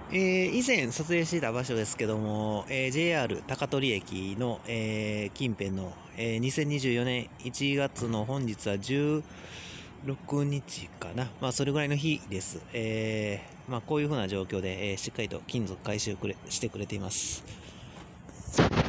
以前撮影していた場所ですけども、JR 高取駅の、近辺の、2024年1月の本日は16日かな、それぐらいの日です。こういうふうな状況で、しっかりと金属回収してくれています。